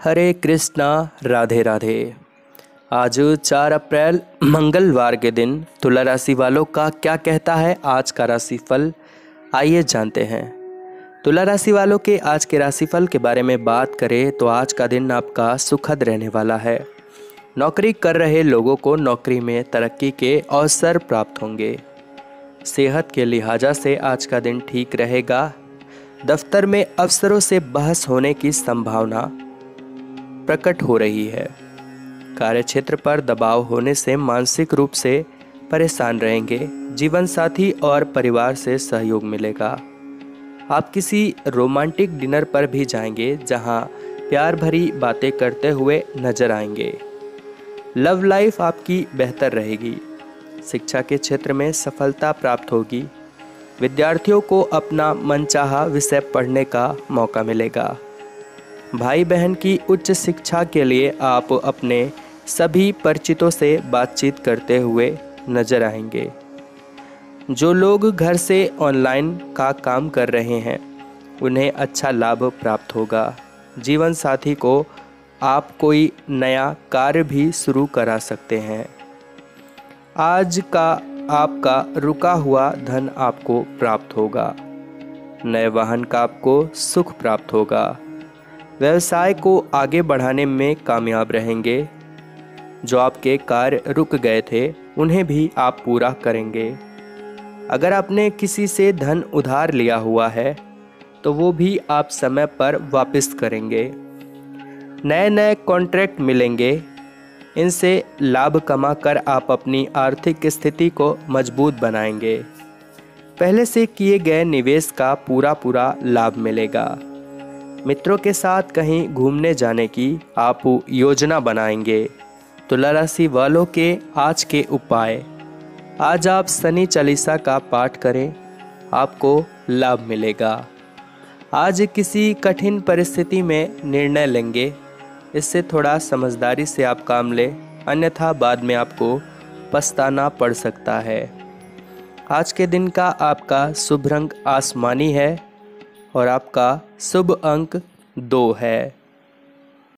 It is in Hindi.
हरे कृष्णा, राधे राधे। आज 4 अप्रैल मंगलवार के दिन तुला राशि वालों का क्या कहता है आज का राशिफल, आइए जानते हैं। तुला राशि वालों के आज के राशिफल के बारे में बात करें तो आज का दिन आपका सुखद रहने वाला है। नौकरी कर रहे लोगों को नौकरी में तरक्की के अवसर प्राप्त होंगे। सेहत के लिहाजा से आज का दिन ठीक रहेगा। दफ्तर में अफसरों से बहस होने की संभावना प्रकट हो रही है। कार्यक्षेत्र पर दबाव होने से मानसिक रूप से परेशान रहेंगे। जीवन साथी और परिवार से सहयोग मिलेगा। आप किसी रोमांटिक डिनर पर भी जाएंगे जहां प्यार भरी बातें करते हुए नजर आएंगे। लव लाइफ आपकी बेहतर रहेगी। शिक्षा के क्षेत्र में सफलता प्राप्त होगी। विद्यार्थियों को अपना मनचाहा विषय पढ़ने का मौका मिलेगा। भाई बहन की उच्च शिक्षा के लिए आप अपने सभी परिचितों से बातचीत करते हुए नजर आएंगे। जो लोग घर से ऑनलाइन का काम कर रहे हैं उन्हें अच्छा लाभ प्राप्त होगा। जीवन साथी को आप कोई नया कार्य भी शुरू करा सकते हैं। आज का आपका रुका हुआ धन आपको प्राप्त होगा। नए वाहन का आपको सुख प्राप्त होगा। व्यवसाय को आगे बढ़ाने में कामयाब रहेंगे। जो आपके कार्य रुक गए थे उन्हें भी आप पूरा करेंगे। अगर आपने किसी से धन उधार लिया हुआ है तो वो भी आप समय पर वापस करेंगे। नए नए कॉन्ट्रैक्ट मिलेंगे। इनसे लाभ कमाकर आप अपनी आर्थिक स्थिति को मजबूत बनाएंगे। पहले से किए गए निवेश का पूरा लाभ मिलेगा। मित्रों के साथ कहीं घूमने जाने की आप योजना बनाएंगे। तुला राशि वालों के आज के उपाय, आज आप शनि चालीसा का पाठ करें, आपको लाभ मिलेगा। आज किसी कठिन परिस्थिति में निर्णय लेंगे, इससे थोड़ा समझदारी से आप काम लें, अन्यथा बाद में आपको पछताना पड़ सकता है। आज के दिन का आपका शुभ रंग आसमानी है और आपका शुभ अंक 2 है।